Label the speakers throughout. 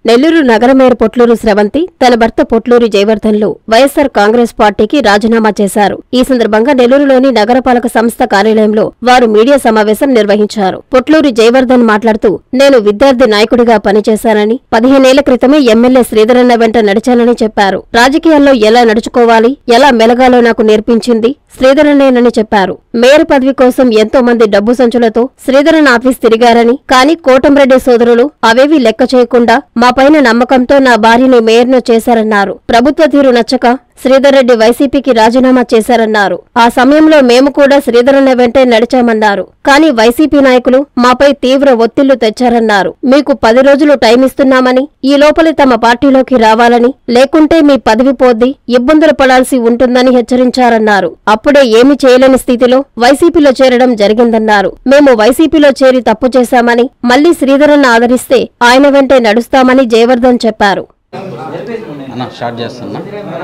Speaker 1: నెల్లూరు నగర మేయర్ పొట్లూరు స్రవంతి తన భర్త పొట్లూరి జయవర్ధన్లు వైఎస్సార్ కాంగ్రెస్ పార్టీకి రాజీనామా చేశారు. ఈ సందర్భంగా నెల్లూరులోని నగరపాలక సంస్థ కార్యాలయంలో వారు మీడియా సమావేశం నిర్వహించారు. పొట్లూరి జయవర్ధన్ మాట్లాడుతూ, నేను విద్యార్థి నాయకుడిగా పనిచేశానని, 15 ఏళ్ల క్రితమే ఎమ్మెల్యే శ్రీధరన్న వెంట నడిచానని చెప్పారు. రాజకీయాల్లో ఎలా నడుచుకోవాలి, ఎలా మెలగాలో నాకు నేర్పించింది శ్రీధరన్నేనని చెప్పారు. మేయర్ పదవి కోసం ఎంతో మంది డబ్బు సంచులతో శ్రీధరన్ ఆఫీస్ తిరిగారని, కానీ కోటంరెడ్డి సోదరులు అవేవీ లెక్క చేయకుండా మాపైన నమ్మకంతో నా భార్యని మేయర్ను చేశారన్నారు. ప్రభుత్వ తీరు నచ్చక శ్రీధర్ రెడ్డి వైసీపీకి రాజీనామా చేశారన్నారు. ఆ సమయంలో మేము కూడా శ్రీధరన్న వెంటే నడిచామన్నారు. కానీ వైసీపీ నాయకులు మాపై తీవ్ర ఒత్తిళ్లు తెచ్చారన్నారు. మీకు 10 రోజులు టైం ఇస్తున్నామని, ఈ లోపలి తమ పార్టీలోకి రావాలని, లేకుంటే మీ పదవి పోద్ది, ఇబ్బందులు పడాల్సి ఉంటుందని హెచ్చరించారన్నారు. అప్పుడే ఏమీ చేయలేని స్థితిలో వైసీపీలో చేరడం జరిగిందన్నారు. మేము వైసీపీలో చేరి తప్పు చేశామని, మళ్లీ శ్రీధరన్న ఆదరిస్తే ఆయన వెంటే నడుస్తామని జయవర్ధన్ చెప్పారు.
Speaker 2: అన్న స్టార్ట్ చేస్తున్నా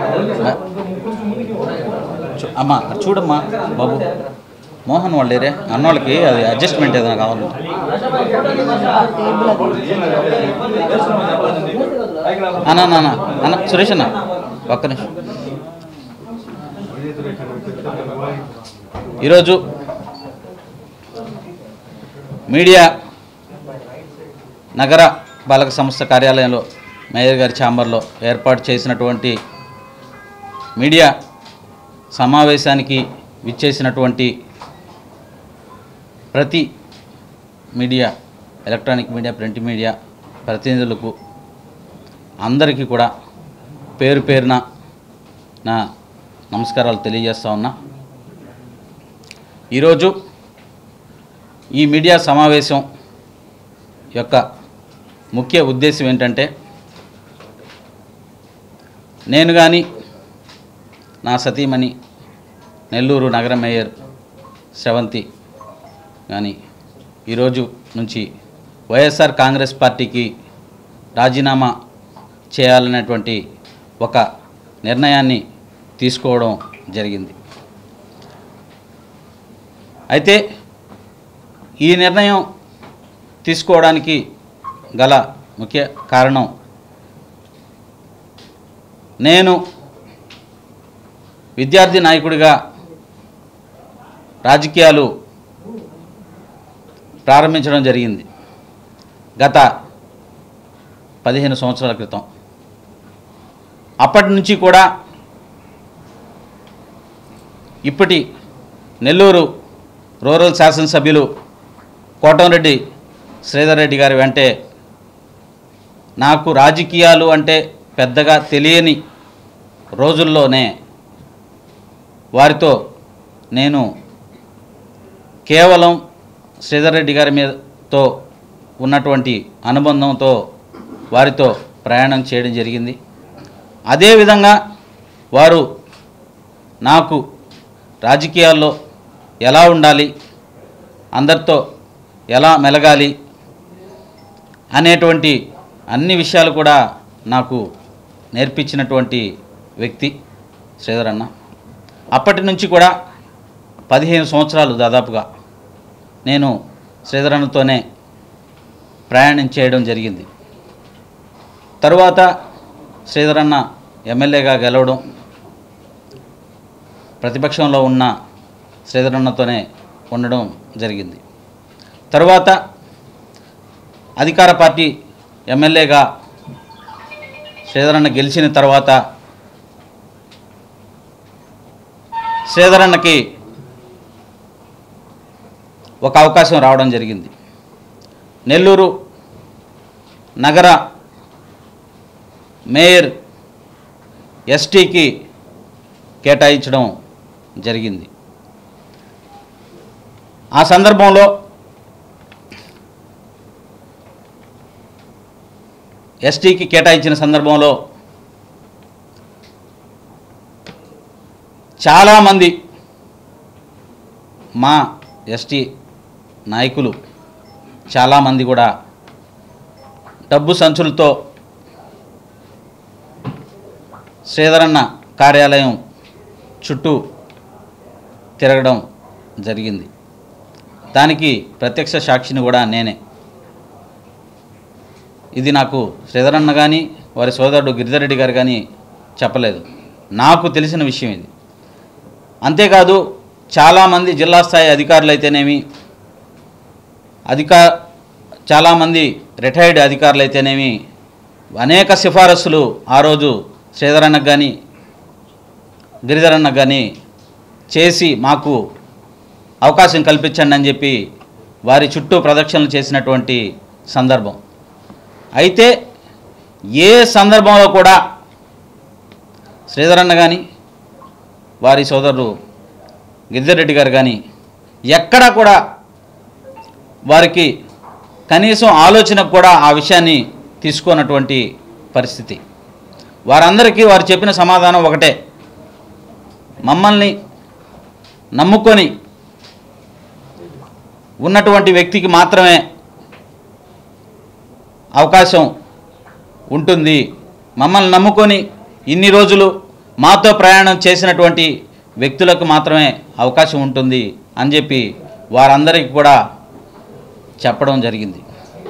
Speaker 2: అమ్మా, చూడమ్మా బాబు, మోహన్ వాళ్ళేరే అన్నోళ్ళకి అది అడ్జస్ట్మెంట్ ఏదైనా కావాలి. అన్న అన్న సురేష్ అన్న ఒక్క నిమిషం. ఈరోజు మీడియా నగర పాలక సంస్థ కార్యాలయంలో మేయర్ గారి ఛాంబర్లో ఏర్పాటు చేసినటువంటి మీడియా సమావేశానికి విచ్చేసినటువంటి ప్రతి media, electronic media, print media ప్రతినిధులకు అందరికీ కూడా పేరు పేరున నా నమస్కారాలు తెలియజేస్తా ఉన్నా. ఈరోజు ఈ మీడియా సమావేశం యొక్క ముఖ్య ఉద్దేశం ఏంటంటే, నేను కానీ నా సతీమణి నెల్లూరు నగర మేయర్ స్రవంతి కానీ ఈరోజు నుంచి వైఎస్ఆర్ కాంగ్రెస్ పార్టీకి రాజీనామా చేయాలనేటువంటి ఒక నిర్ణయాన్ని తీసుకోవడం జరిగింది. అయితే ఈ నిర్ణయం తీసుకోవడానికి గల ముఖ్య కారణం, నేను విద్యార్థి నాయకుడిగా రాజకీయాలు ప్రారంభించడం జరిగింది గత 15 సంవత్సరాల క్రితం. అప్పటి నుంచి కూడా ఇప్పటి నెల్లూరు రూరల్ శాసనసభ్యులు కోటంరెడ్డి శ్రీధర్ రెడ్డి గారి వెంటే నాకు రాజకీయాలు అంటే పెద్దగా తెలియని రోజుల్లోనే వారితో నేను కేవలం శ్రీధర్ రెడ్డి గారి మీదతో ఉన్నటువంటి అనుబంధంతో వారితో ప్రయాణం చేయడం జరిగింది. అదేవిధంగా వారు నాకు రాజకీయాల్లో ఎలా ఉండాలి, అందరితో ఎలా మెలగాలి అనేటువంటి అన్ని విషయాలు కూడా నాకు నేర్పించినటువంటి వ్యక్తి శ్రీధర్ అన్న. అప్పటి నుంచి కూడా 15 సంవత్సరాలు దాదాపుగా నేను శ్రీధర్ అన్నతోనే ప్రయాణం చేయడం జరిగింది. తరువాత శ్రీధర్ అన్న ఎమ్మెల్యేగా గెలవడం, ప్రతిపక్షంలో ఉన్న శ్రీధర్ అన్నతోనే ఉండడం జరిగింది. తరువాత అధికార పార్టీ ఎమ్మెల్యేగా శ్రీధర్ అన్న గెలిచిన తర్వాత శ్రీధర్ అన్నకి ఒక అవకాశం రావడం జరిగింది. నెల్లూరు నగర మేయర్ ఎస్టీకి కేటాయించడం జరిగింది. ఆ సందర్భంలో ఎస్టీకి కేటాయించిన సందర్భంలో చాలామంది మా ఎస్టీ నాయకులు చాలామంది కూడా డబ్బు సంచులతో శ్రీధరన్న కార్యాలయం చుట్టూ తిరగడం జరిగింది. దానికి ప్రత్యక్ష సాక్షిని కూడా నేనే. ఇది నాకు శ్రీధరన్న కానీ వారి సోదరుడు గిరిధర్ రెడ్డి గారు కానీ చెప్పలేదు, నాకు తెలిసిన విషయం ఇది. అంతేకాదు చాలామంది జిల్లా స్థాయి అధికారులు అయితేనేమి, చాలామంది రిటైర్డ్ అధికారులు అయితేనేమి అనేక సిఫారసులు ఆ రోజు శ్రీధరన్నకు కానీ గిరిధరన్నకు కానీ చేసి మాకు అవకాశం కల్పించండి అని చెప్పి వారి చుట్టూ ప్రదక్షిణలు చేసినటువంటి సందర్భం. అయితే ఏ సందర్భంలో కూడా శ్రీధరన్న కానీ వారి సోదరుడు గిరిధర్ రెడ్డి గారు కానీ ఎక్కడా కూడా వారికి కనీసం ఆలోచనకు కూడా ఆ విషయాన్ని తీసుకున్నటువంటి పరిస్థితి. వారందరికీ వారు చెప్పిన సమాధానం ఒకటే, మమ్మల్ని నమ్ముకొని ఉన్నటువంటి వ్యక్తికి మాత్రమే అవకాశం ఉంటుంది, మమ్మల్ని నమ్ముకొని ఇన్ని రోజులు మాతో ప్రయాణం చేసినటువంటి వ్యక్తులకు మాత్రమే అవకాశం ఉంటుంది అని చెప్పి వారందరికీ కూడా చెప్పడం జరిగింది.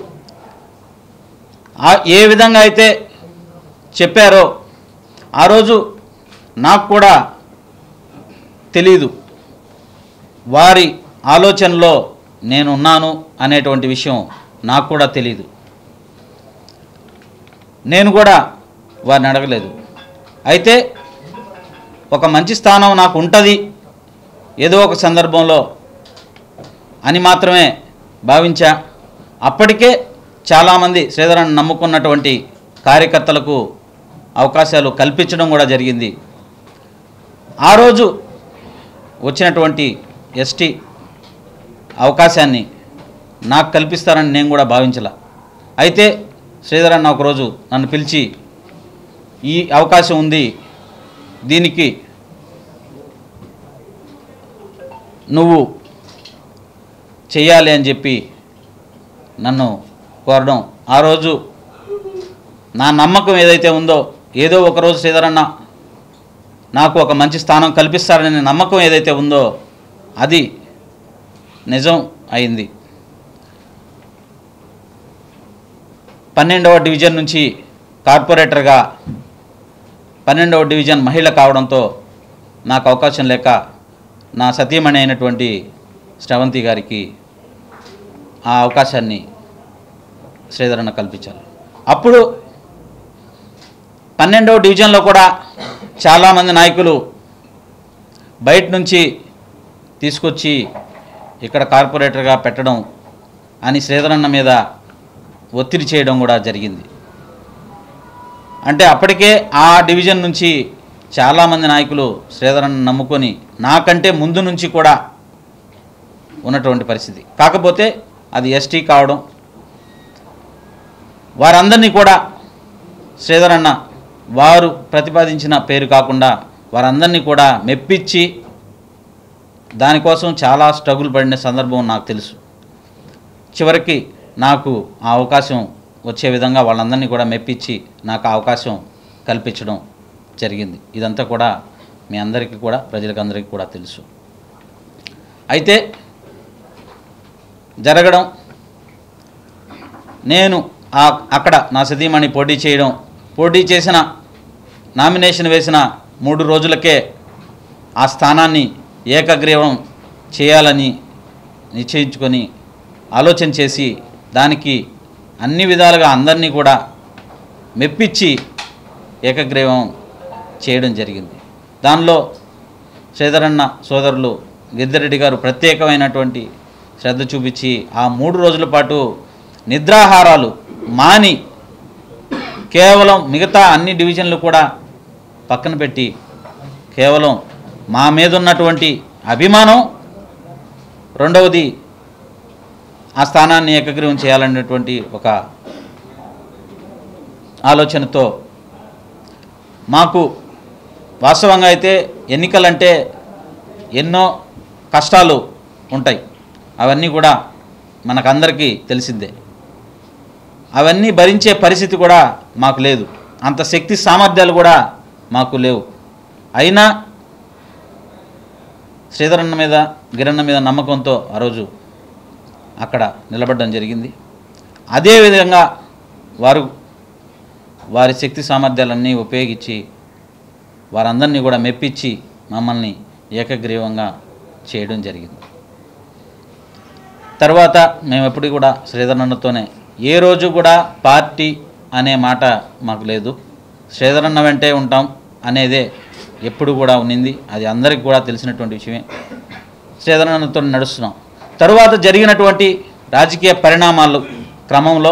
Speaker 2: ఏ విధంగా అయితే చెప్పారో ఆ రోజు నాకు కూడా తెలీదు, వారి ఆలోచనలో నేనున్నాను అనేటువంటి విషయం నాకు కూడా తెలీదు. నేను కూడా వారిని అడగలేదు. అయితే ఒక మంచి స్థానం నాకు ఉంటుంది ఏదో ఒక సందర్భంలో అని మాత్రమే భావించా. అప్పటికే చాలామంది శ్రీధరన్న నమ్ముకున్నటువంటి కార్యకర్తలకు అవకాశాలు కల్పించడం కూడా జరిగింది. ఆ రోజు వచ్చినటువంటి ఎస్టీ అవకాశాన్ని నాకు కల్పిస్తారని నేను కూడా భావించలా. అయితే శ్రీధరన్న ఒకరోజు నన్ను పిలిచి ఈ అవకాశం ఉంది, దీనికి నువ్వు చెయ్యాలి అని చెప్పి నన్ను కోరడం, ఆ రోజు నా నమ్మకం ఏదైతే ఉందో, ఏదో ఒకరోజు శ్రీధరన్న నాకు ఒక మంచి స్థానం కల్పిస్తారనే నమ్మకం ఏదైతే ఉందో అది నిజం అయింది. 12వ డివిజన్ నుంచి కార్పొరేటర్గా 12వ డివిజన్ మహిళ కావడంతో నాకు అవకాశం లేక నా సతీమణి అయినటువంటి శ్రవంతి గారికి ఆ అవకాశాన్ని శ్రీధరన్న కల్పించారు. అప్పుడు 12వ డివిజన్లో కూడా చాలామంది నాయకులు బయట నుంచి తీసుకొచ్చి ఇక్కడ కార్పొరేటర్గా పెట్టడం అని శ్రీధరన్న మీద ఒత్తిడి చేయడం కూడా జరిగింది. అంటే అప్పటికే ఆ డివిజన్ నుంచి చాలామంది నాయకులు శ్రీధరన్న నమ్ముకొని నాకంటే ముందు నుంచి కూడా ఉన్నటువంటి పరిస్థితి. కాకపోతే అది ఎస్టీ కావడం, వారందరినీ కూడా శ్రీధరన్న వారు ప్రతిపాదించిన పేరు కాకుండా వారందరినీ కూడా మెప్పించి దానికోసం చాలా స్ట్రగుల్ పడిన సందర్భం నాకు తెలుసు. చివరికి నాకు ఆ అవకాశం వచ్చే విధంగా వాళ్ళందరినీ కూడా మెప్పించి నాకు ఆ అవకాశం కల్పించడం జరిగింది. ఇదంతా కూడా మీ అందరికీ కూడా ప్రజలకందరికీ కూడా తెలుసు. అయితే జరగడం, నేను అక్కడ నా సతీమణి పోటీ చేసిన నామినేషన్ వేసిన 3 రోజులకే ఆ స్థానాన్ని ఏకగ్రీవం చేయాలని నిశ్చయించుకొని ఆలోచన చేసి దానికి అన్ని విధాలుగా అందరినీ కూడా మెప్పించి ఏకగ్రీవం చేయడం జరిగింది. దానిలో శ్రీధరన్న సోదరులు గిరిధర్ రెడ్డి గారు ప్రత్యేకమైనటువంటి శ్రద్ధ చూపించి ఆ 3 రోజుల పాటు నిద్రాహారాలు మాని కేవలం మిగతా అన్ని డివిజన్లు కూడా పక్కన పెట్టి కేవలం మా మీద ఉన్నటువంటి అభిమానం, రెండవది ఆ స్థానాన్ని ఏకగ్రీవం చేయాలనేటువంటి ఒక ఆలోచనతో మాకు వాస్తవంగా అయితే ఎన్నికలంటే ఎన్నో కష్టాలు ఉంటాయి, అవన్నీ కూడా మనకందరికీ తెలిసిందే. అవన్నీ భరించే పరిస్థితి కూడా మాకు లేదు, అంత శక్తి సామర్థ్యాలు కూడా మాకు లేవు. అయినా శ్రీధరన్న మీద గిరన్న మీద నమ్మకంతో ఆ రోజు అక్కడ నిలబడడం జరిగింది. అదేవిధంగా వారు వారి శక్తి సామర్థ్యాలన్నీ ఉపయోగించి వారందరినీ కూడా మెప్పించి మమ్మల్ని ఏకగ్రీవంగా చేయడం జరిగింది. తర్వాత మేము ఎప్పుడు కూడా శ్రీధర్ అన్నతోనే ఏ రోజు కూడా పార్టీ అనే మాట మాకు లేదు. శ్రీధర్ అన్న వెంటే ఉంటాం అనేదే ఎప్పుడు కూడా ఉన్నింది. అది అందరికీ కూడా తెలిసినటువంటి విషయమే. శ్రీధర్ అన్నతో నడుస్తున్నాం. తరువాత జరిగినటువంటి రాజకీయ పరిణామాలు క్రమంలో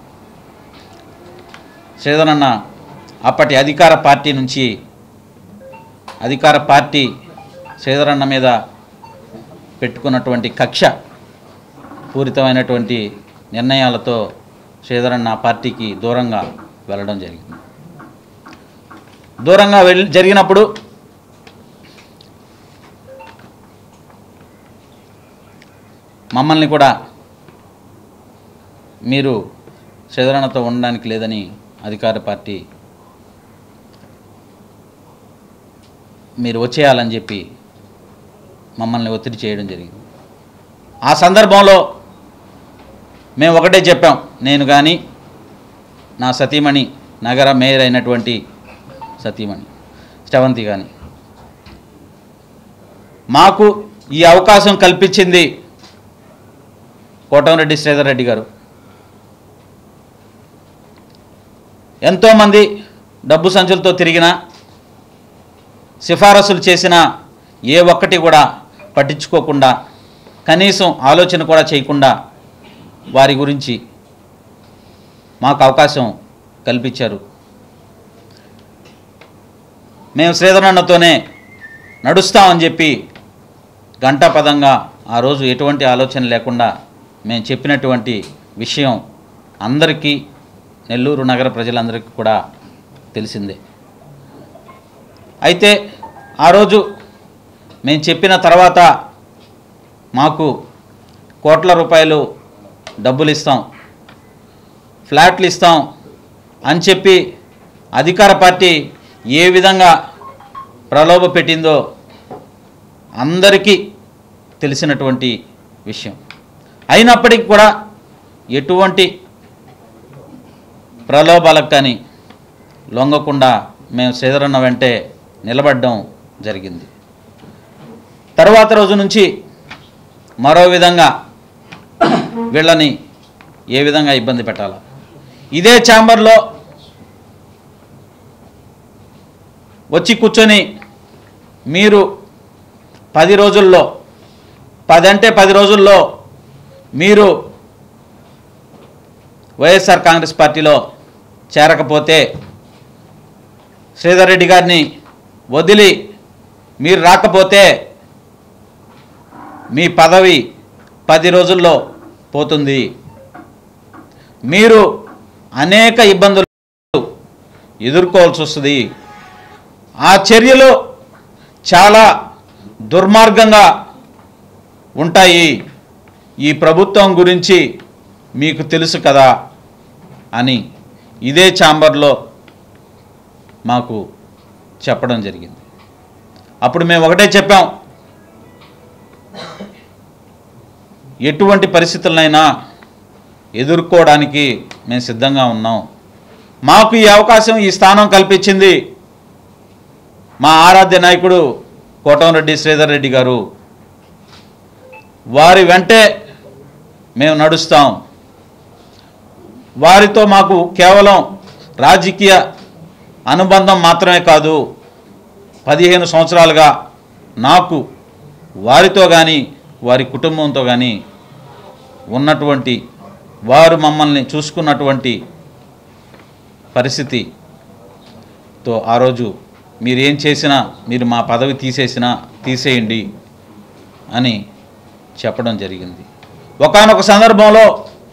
Speaker 2: శ్రీధర్ అన్న అప్పటి అధికార పార్టీ నుంచి అధికార పార్టీ శ్రీధర్ అన్న మీద పెట్టుకున్నటువంటి కక్ష పూరితమైనటువంటి నిర్ణయాలతో శ్రీధర్ అన్న పార్టీకి దూరంగా వెళ్ళడం జరిగింది. దూరంగా జరిగినప్పుడు మమ్మల్ని కూడా మీరు శ్రీధర్ అన్నతో ఉండడానికి లేదని అధికార పార్టీ మీరు వచ్చేయాలని చెప్పి మమ్మల్ని ఒత్తిడి చేయడం జరిగింది. ఆ సందర్భంలో మేము ఒకటే చెప్పాం, నేను కానీ నా సతీమణి నగర మేయర్ అయినటువంటి సతీమణి శ్రవంతి కానీ, మాకు ఈ అవకాశం కల్పించింది కోటంరెడ్డి శ్రీధర్ రెడ్డి గారు. ఎంతోమంది డబ్బు సంచులతో తిరిగిన, సిఫారసులు చేసిన ఏ ఒక్కటి కూడా పట్టించుకోకుండా, కనీసం ఆలోచన కూడా చేయకుండా వారి గురించి మాకు అవకాశం కల్పించారు. మేము శ్రీధర్ అన్నతోనే నడుస్తామని చెప్పి గంటాపదంగా ఆ రోజు ఎటువంటి ఆలోచన లేకుండా మేము చెప్పినటువంటి విషయం అందరికీ, నెల్లూరు నగర ప్రజలందరికీ కూడా తెలిసిందే. అయితే ఆ రోజు మేము చెప్పిన తర్వాత మాకు కోట్ల రూపాయలు డబ్బులు ఇస్తాం, ఫ్లాట్లు ఇస్తాం అని చెప్పి అధికార పార్టీ ఏ విధంగా ప్రలోభ పెట్టిందో అందరికీ తెలిసినటువంటి విషయం. అయినప్పటికీ కూడా ఎటువంటి ప్రలోభాలకు కానీ లొంగకుండా మేము శ్రీధర్ అన్న వెంటే నిలబడడం జరిగింది. తర్వాత రోజు నుంచి మరో విధంగా వీళ్ళని ఏ విధంగా ఇబ్బంది పెట్టాలా, ఇదే ఛాంబర్లో వచ్చి కూర్చొని మీరు 10 రోజుల్లో 10 రోజుల్లో మీరు వైఎస్ఆర్ కాంగ్రెస్ పార్టీలో చేరకపోతే శ్రీధర్ రెడ్డి గారిని వదిలి మీరు రాకపోతే మీ పదవి 10 రోజుల్లో పోతుంది, మీరు అనేక ఇబ్బందులు ఎదుర్కోవాల్సి వస్తుంది, ఆ చర్యలు చాలా దుర్మార్గంగా ఉంటాయి, ఈ ప్రభుత్వం గురించి మీకు తెలుసు కదా అని ఇదే ఛాంబర్లో మాకు చెప్పడం జరిగింది. అప్పుడు మేము ఒకటే చెప్పాం, ఎటువంటి పరిస్థితులనైనా ఎదుర్కోవడానికి మేము సిద్ధంగా ఉన్నాం. మాకు ఈ అవకాశం, ఈ స్థానం కల్పించింది మా ఆరాధ్య నాయకుడు కోటంరెడ్డి శ్రీధర్ రెడ్డి గారు. వారి వెంటే మేము నడుస్తాం. వారితో మాకు కేవలం రాజకీయ అనుబంధం మాత్రమే కాదు, 15 సంవత్సరాలుగా నాకు వారితో కానీ వారి కుటుంబంతో కానీ ఉన్నటువంటి, వారు మమ్మల్ని చూసుకున్నటువంటి పరిస్థితితో ఆ రోజు మీరేం చేసినా, మీరు మా పదవి తీసేసినా తీసేయండి అని చెప్పడం జరిగింది. ఒకానొక సందర్భంలో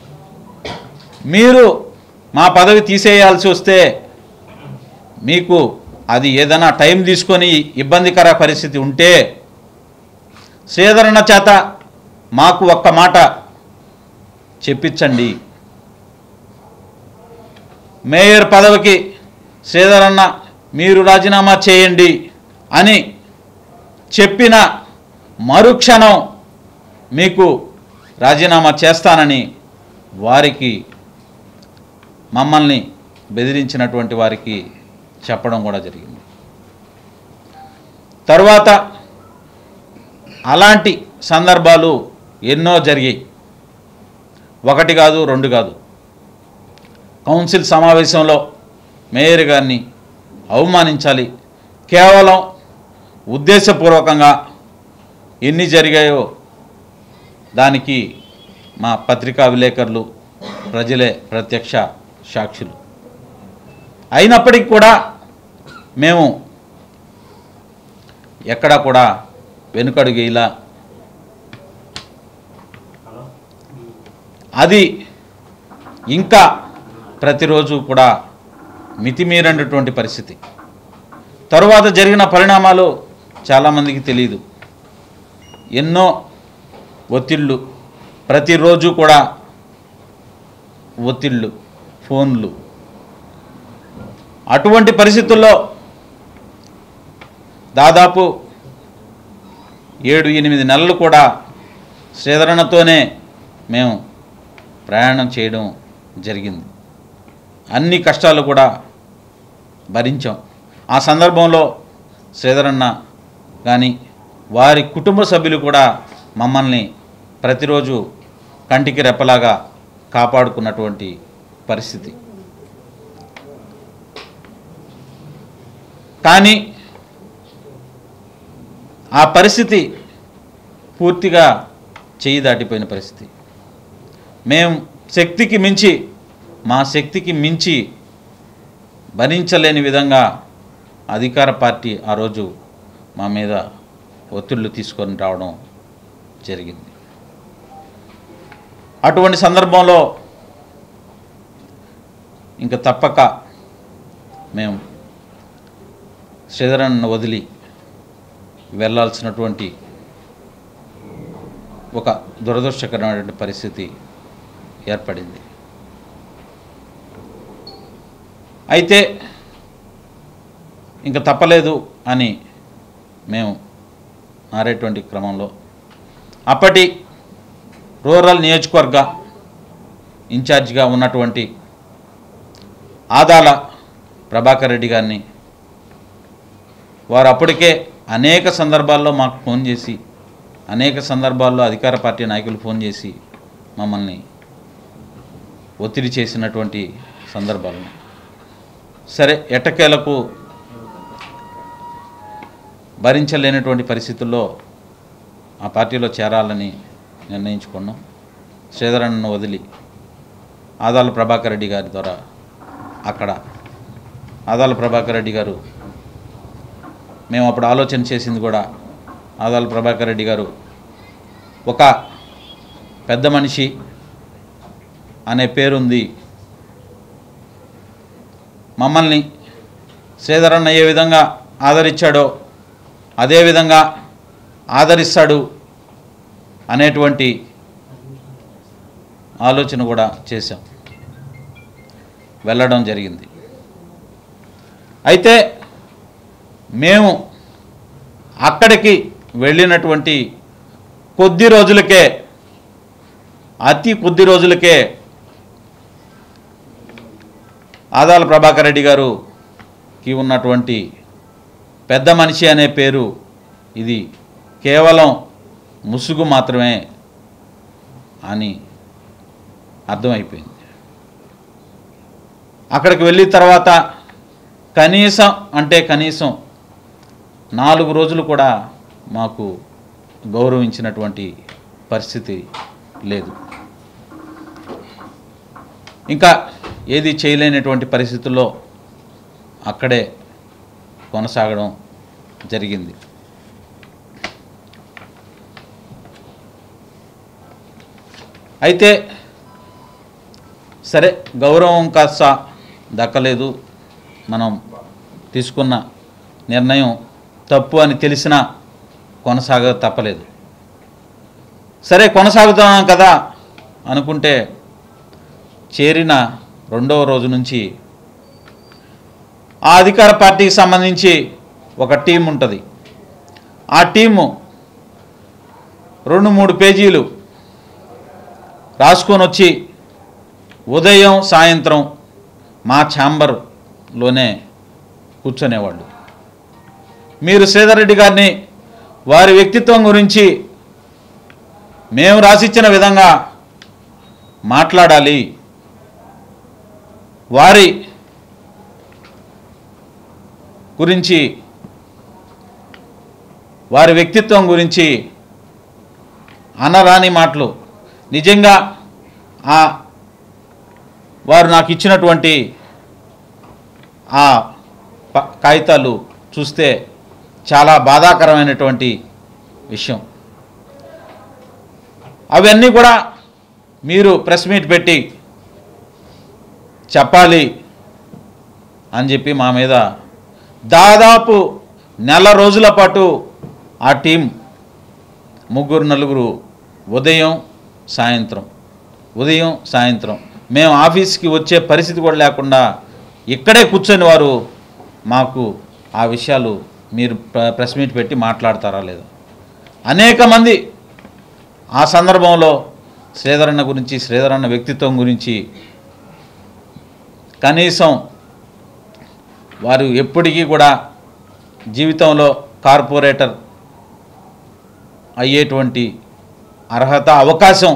Speaker 2: మీరు మా పదవి తీసేయాల్సి వస్తే మీకు అది ఏదైనా టైం తీసుకొని ఇబ్బందికర పరిస్థితి ఉంటే శ్రీధర్ అన్న చేత మాకు ఒక్క మాట చెప్పించండి, మేయర్ పదవికి శ్రీధర్ అన్న మీరు రాజీనామా చేయండి అని చెప్పిన మరుక్షణం మీకు రాజీనామా చేస్తానని వారికి మమ్మల్ని బెదిరించినటువంటి వారికి చెప్పడం కూడా జరిగింది. తరువాత అలాంటి సందర్భాలు ఎన్నో జరిగాయి. ఒకటి కాదు, రెండు కాదు. కౌన్సిల్ సమావేశంలో మేయర్ గారిని అవమానించాలి, కేవలం ఉద్దేశపూర్వకంగా ఎన్ని జరిగాయో దానికి మా పత్రికా విలేకరులు, ప్రజలే ప్రత్యక్ష సాక్షులు. అయినప్పటికీ కూడా మేము ఎక్కడా కూడా వెనుకడుగు ఇలా అది ఇంకా ప్రతిరోజు కూడా మితిమీరినటువంటి పరిస్థితి. తరువాత జరిగిన పరిణామాలు చాలామందికి తెలియదు. ఎన్నో ఒత్తిళ్ళు, ప్రతిరోజు కూడా ఒత్తిళ్ళు, ఫోన్లు. అటువంటి పరిస్థితుల్లో దాదాపు 7-8 నెలలు కూడా శ్రీధరన్నతోనే మేము ప్రయాణం చేయడం జరిగింది. అన్ని కష్టాలు కూడా భరించాం. ఆ సందర్భంలో శ్రీధరన్న కానీ వారి కుటుంబ సభ్యులు కూడా మమ్మల్ని ప్రతిరోజు కంటికి రెప్పలాగా కాపాడుకున్నటువంటి పరిస్థితి. కానీ ఆ పరిస్థితి పూర్తిగా చేయి దాటిపోయిన పరిస్థితి. మేము మా శక్తికి మించి భరించలేని విధంగా అధికార పార్టీ ఆ రోజు మా మీద ఒత్తిళ్లు తీసుకొని రావడం జరిగింది. అటువంటి సందర్భంలో ఇంకా తప్పక మేము శ్రీధరన్నను వదిలి వెళ్ళాల్సినటువంటి ఒక దురదృష్టకరమైనటువంటి పరిస్థితి ఏర్పడింది. అయితే ఇంకా తప్పలేదు అని మేము మారేటువంటి క్రమంలో అప్పటి రూరల్ నియోజకవర్గ ఇన్ఛార్జిగా ఉన్నటువంటి ఆదాల ప్రభాకర్ రెడ్డి గారిని, వారు అప్పటికే అనేక సందర్భాల్లో మాకు ఫోన్ చేసి, అనేక సందర్భాల్లో అధికార పార్టీ నాయకులు ఫోన్ చేసి మమ్మల్ని ఒత్తిడి చేసినటువంటి సందర్భాలు. సరే, ఎట్టకేలకు భరించలేనటువంటి పరిస్థితుల్లో ఆ పార్టీలో చేరాలని నిర్ణయించుకున్నాం. శ్రీధరన్నను వదిలి ఆదాల ప్రభాకర్ రెడ్డి గారి ద్వారా అక్కడ ఆదాల ప్రభాకర్ రెడ్డి గారు, మేము అప్పుడు ఆలోచన చేసింది కూడా, ఆదాల ప్రభాకర్ రెడ్డి గారు ఒక పెద్ద మనిషి అనే పేరుంది, మమ్మల్ని శ్రీధరన్న ఏ విధంగా ఆదరించాడో అదేవిధంగా ఆదరిస్తాడు అనేటువంటి ఆలోచన కూడా చేశాం, వెళ్ళడం జరిగింది. అయితే మేము అక్కడికి వెళ్ళినటువంటి అతి కొద్ది రోజులకే ఆదాల ప్రభాకర్ రెడ్డి గారుకి ఉన్నటువంటి పెద్ద మనిషి అనే పేరు ఇది కేవలం ముసుగు మాత్రమే అని అర్థమైపోయింది. అక్కడికి వెళ్ళిన తర్వాత కనీసం 4 రోజులు కూడా మాకు గౌరవించినటువంటి పరిస్థితి లేదు. ఇంకా ఏది చేయలేనటువంటి పరిస్థితుల్లో అక్కడే కొనసాగడం జరిగింది. అయితే సరే, గౌరవం కాస్త దక్కలేదు, మనం తీసుకున్న నిర్ణయం తప్పు అని తెలిసినా కొనసాగ తప్పలేదు. సరే, కొనసాగుతున్నాం కదా అనుకుంటే చేరిన 2వ రోజు నుంచి ఆ అధికార పార్టీకి సంబంధించి ఒక టీం ఉంటుంది. ఆ టీము 2-3 పేజీలు రాసుకొని వచ్చి ఉదయం సాయంత్రం మా ఛాంబర్లోనే కూర్చునేవాళ్ళు. మీరు శ్రీధర్ రెడ్డి గారిని వారి వ్యక్తిత్వం గురించి మేము రాసిచ్చిన విధంగా మాట్లాడాలి, వారి గురించి వారి వ్యక్తిత్వం గురించి అనరాని మాటలు, నిజంగా వారు నాకు ఇచ్చినటువంటి ఆ కాగితాలు చూస్తే చాలా బాధాకరమైనటువంటి విషయం. అవన్నీ కూడా మీరు ప్రెస్ మీట్ పెట్టి చెప్పాలి అని చెప్పి మా మీద దాదాపు నెల రోజుల పాటు ఆ టీం 3-4 ఉదయం సాయంత్రం మేము ఆఫీస్కి వచ్చే పరిస్థితి కూడా లేకుండా ఇక్కడే కూర్చొని వారు మాకు ఆ విషయాలు మీరు ప్రెస్ మీట్ పెట్టి మాట్లాడతారా లేదా. అనేక మంది ఆ సందర్భంలో శ్రీధరన్న గురించి, శ్రీధరన్న వ్యక్తిత్వం గురించి, కనీసం వారు ఎప్పటికీ కూడా జీవితంలో కార్పొరేటర్ అయ్యేటువంటి అర్హత, అవకాశం,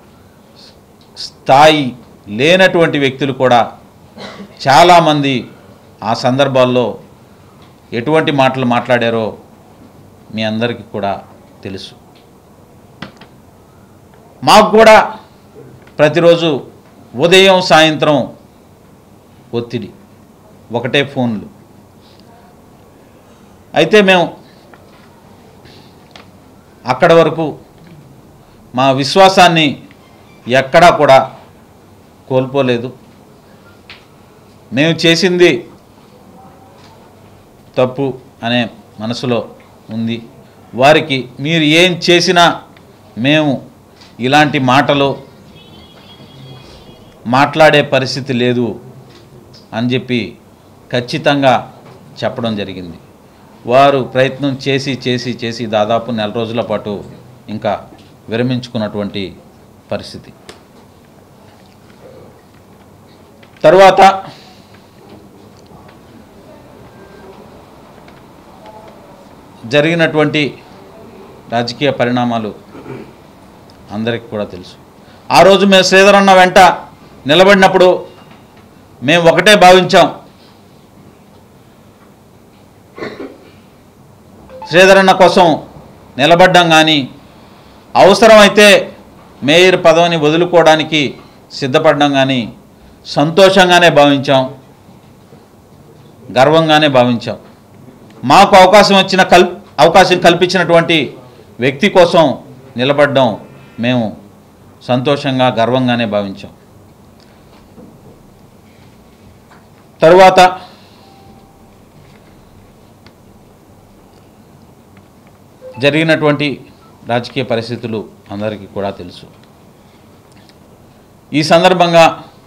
Speaker 2: స్థాయి లేనటువంటి వ్యక్తులు కూడా చాలామంది ఆ సందర్భాల్లో ఎటువంటి మాటలు మాట్లాడారో మీ అందరికీ కూడా తెలుసు. మాకు కూడా ప్రతిరోజు ఉదయం సాయంత్రం ఒత్తిడి, ఒకటే ఫోన్లు. అయితే మేము అక్కడి వరకు మా విశ్వాసాన్ని ఎక్కడా కూడా కోల్పోలేదు. మేము చేసింది తప్పు అనే మనసులో ఉంది. వారికి మీరు ఏం చేసినా మేము ఇలాంటి మాటలు మాట్లాడే పరిస్థితి లేదు అని చెప్పి ఖచ్చితంగా చెప్పడం జరిగింది. వారు ప్రయత్నం చేసి దాదాపు నెల రోజుల పాటు ఇంకా విరమించుకున్నటువంటి పరిస్థితి. తర్వాత జరిగినటువంటి రాజకీయ పరిణామాలు అందరికీ కూడా తెలుసు. ఆ రోజు మేము శ్రీధరన్న వెంట నిలబడినప్పుడు మేము ఒకటే భావించాం, శ్రీధరన్న కోసం నిలబడ్డాం, కానీ అవసరమైతే మేయర్ పదవిని వదులుకోవడానికి సిద్ధపడ్డాం, కానీ సంతోషంగానే భావించాం, గర్వంగానే భావించాం. మాకు అవకాశం కల్పించినటువంటి వ్యక్తి కోసం నిలబడ్డం మేము సంతోషంగా, గర్వంగానే భావించాం. తరువాత జరిగినటువంటి రాజకీయ పరిస్థితులు అందరికీ కూడా తెలుసు. ఈ సందర్భంగా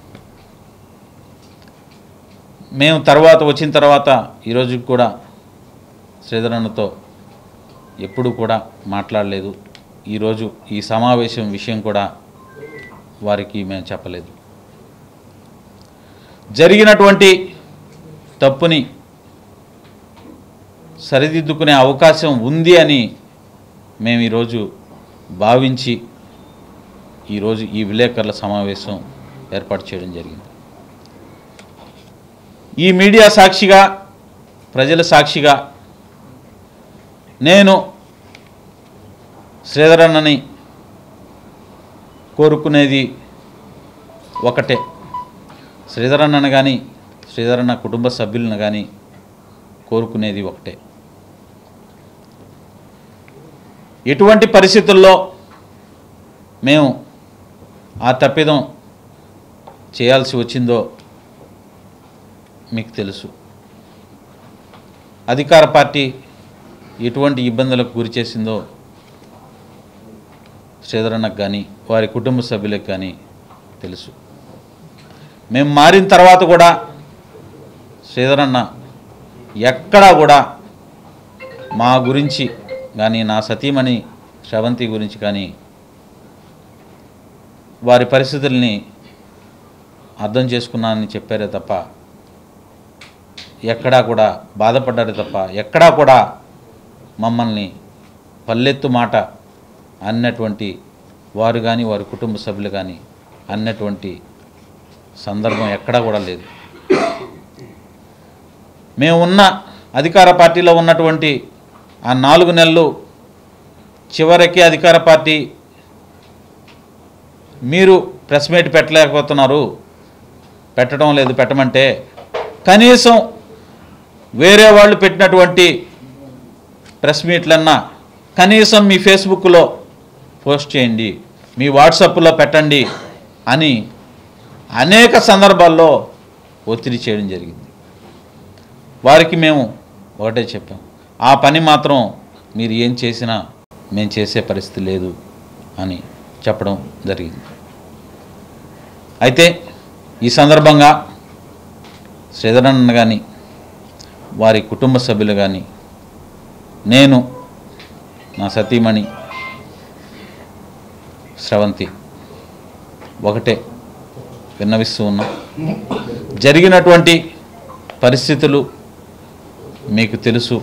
Speaker 2: మేము వచ్చిన తర్వాత ఈరోజు కూడా శ్రీధరన్నతో ఎప్పుడు కూడా మాట్లాడలేదు. ఈరోజు ఈ సమావేశం విషయం కూడా వారికి మేము చెప్పలేదు. జరిగినటువంటి తప్పుని సరిదిద్దుకునే అవకాశం ఉంది అని మేము ఈరోజు భావించి ఈరోజు ఈ విలేకరుల సమావేశం ఏర్పాటు చేయడం జరిగింది. ఈ మీడియా సాక్షిగా, ప్రజల సాక్షిగా నేను శ్రీధరన్నని కోరుకునేది ఒకటే, శ్రీధరన్నను కానీ శ్రీధరన్న కుటుంబ సభ్యులను కానీ కోరుకునేది ఒకటే. ఎటువంటి పరిస్థితుల్లో మేము ఆ తప్పిదం చేయాల్సి వచ్చిందో మీకు తెలుసు. అధికార పార్టీ ఎటువంటి ఇబ్బందులకు గురి చేసిందో శ్రీధరన్నకు కానీ వారి కుటుంబ సభ్యులకు కానీ తెలుసు. మేము మారిన తర్వాత కూడా శ్రీధరన్న ఎక్కడా కూడా మా గురించి కానీ, నా సతీమణి శ్రవంతి గురించి కానీ, వారి పరిస్థితుల్ని అర్థం చేసుకున్నానని చెప్పారే తప్ప ఎక్కడా కూడా బాధపడ్డారు తప్ప ఎక్కడా కూడా మమ్మల్ని పల్లెత్తు మాట అన్నటువంటి వారు కానీ వారి కుటుంబ సభ్యులు కానీ అన్నటువంటి సందర్భం ఎక్కడా కూడా లేదు. మేము ఉన్న అధికార పార్టీలో ఉన్నటువంటి ఆ 4 నెలలు చివరికి అధికార పార్టీ మీరు ప్రెస్ మీట్ పెట్టలేకపోతున్నారు, పెట్టడం లేదు, పెట్టమంటే కనీసం వేరే వాళ్ళు పెట్టినటువంటి ప్రెస్ మీట్లన్నా కనీసం మీ ఫేస్బుక్లో పోస్ట్ చేయండి, మీ వాట్సాప్లో పెట్టండి అని అనేక సందర్భాల్లో ఒత్తిడి చేయడం జరిగింది. వారికి మేము ఒకటే చెప్పాం, ఆ పని మాత్రం మీరు ఏం చేసినా మేము చేసే పరిస్థితి లేదు అని చెప్పడం జరిగింది. అయితే ఈ సందర్భంగా శ్రీధరన్న కానీ వారి కుటుంబ సభ్యులు కానీ నేను నా సతీమణి స్రవంతి ఒకటే విన్నవిస్తూ ఉన్నాం. జరిగినటువంటి పరిస్థితులు మీకు తెలుసు.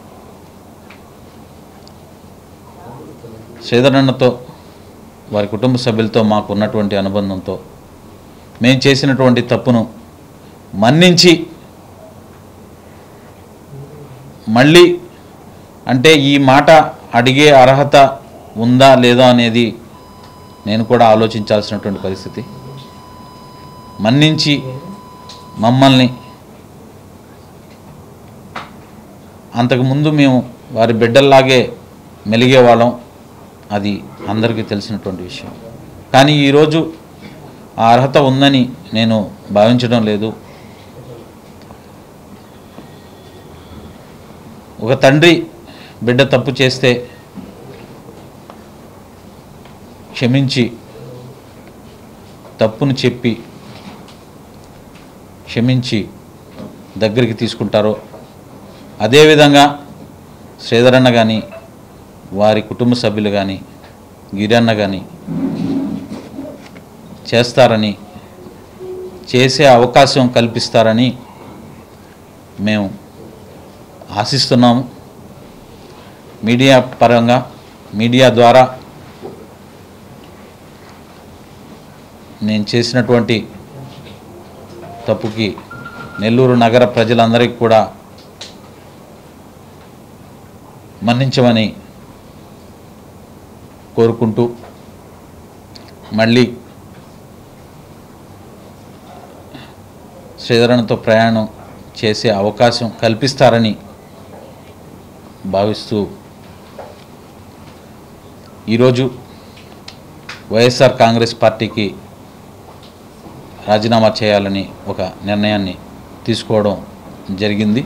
Speaker 2: శ్రీధరన్నతో వారి కుటుంబ సభ్యులతో మాకు ఉన్నటువంటి అనుబంధంతో మేము చేసినటువంటి తప్పును మన్నించి మళ్ళీ అంటే ఈ మాట అడిగే అర్హత ఉందా లేదా అనేది నేను కూడా ఆలోచించాల్సినటువంటి పరిస్థితి. మన్నించి మమ్మల్ని అంతకుముందు మేము వారి బిడ్డల్లాగే మెలిగేవాళ్ళం, అది అందరికీ తెలిసినటువంటి విషయం. కానీ ఈరోజు ఆ అర్హత ఉందని నేను భావించడం లేదు. ఒక తండ్రి బిడ్డ తప్పు చేస్తే క్షమించి తప్పును చెప్పి క్షమించి దగ్గరికి తీసుకుంటారో అదేవిధంగా శ్రీధరన్న కానీ వారి కుటుంబ సభ్యులు కానీ గిరన్న కానీ చేస్తారని, చేసే అవకాశం కల్పిస్తారని మేము ఆశిస్తున్నాము. మీడియా పరంగా మీడియా ద్వారా నేను చేసినటువంటి తప్పుకి నెల్లూరు నగర ప్రజలందరికీ కూడా మన్నించమని కోరుకుంటూ మళ్ళీ శ్రీధరన్నతో ప్రయాణం చేసే అవకాశం కల్పిస్తారని భావిస్తూ ఈరోజు వైఎస్ఆర్ కాంగ్రెస్ పార్టీకి రాజీనామా చేయాలని ఒక నిర్ణయాన్ని తీసుకోవడం జరిగింది.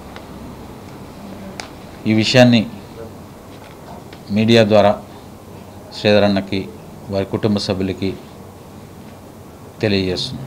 Speaker 2: ఈ విషయాన్ని మీడియా ద్వారా శ్రీధరన్నకి వారి కుటుంబ సభ్యులకి తెలియజేస్తున్నాను.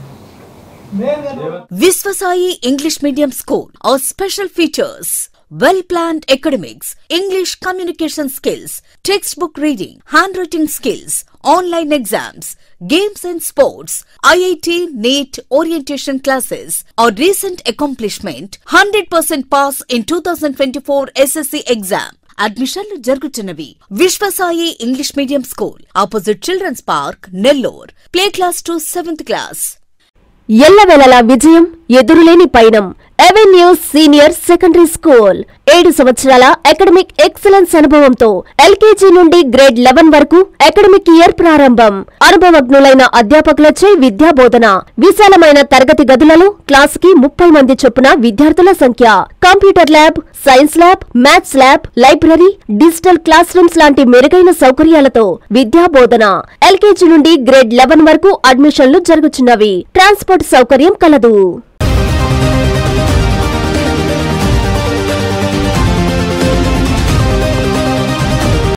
Speaker 3: Viswasai English Medium School. Our special features: well-planned academics, English communication skills, textbook reading, handwriting skills, online exams, games and sports, IIT, NEET orientation classes. Our recent accomplishment: 100% pass in 2024 SSC exam. అడ్మిషన్లు జరుగుతున్నవి. Vishwasai English medium school, opposite children's park, Nellore. Play class to 7th class.
Speaker 1: ఎల్లవేళలా విజయం, ఎదురులేని పయనం. Avenues senior secondary school 7 సంవత్సరాల academic excellence అనుభవంతో LKG నుండి grade 11 వరకు academic year ప్రారంభం. అనుభవజ్ఞులైన అధ్యాపకులచే విద్యా బోధన. విశాలమైన తరగతి గదులలో క్లాసుకి 30 మంది చొప్పున విద్యార్థుల సంఖ్య. Computer lab, science lab, maths lab, library, digital classrooms లాంటి మెరుగైన సౌకర్యాలతో విద్యా బోధన. ఎల్కేజీ నుండి గ్రేడ్ 11 వరకు అడ్మిషన్లు జరుగుతున్నవి. ట్రాన్స్పోర్ట్ సౌకర్యం కలదు.